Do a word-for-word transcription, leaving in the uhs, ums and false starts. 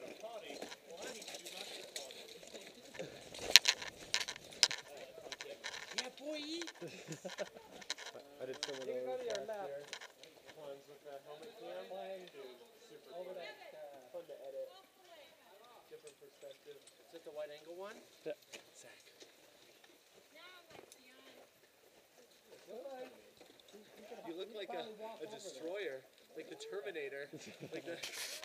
Yeah, boy. I did some of You can go those to your last left. year. Ones with the helmet cam. Super Over fun. that. Uh, Fun to edit. Different perspective. is it the wide angle one? Yeah. Zach. You look like a, a destroyer, like the Terminator, like the.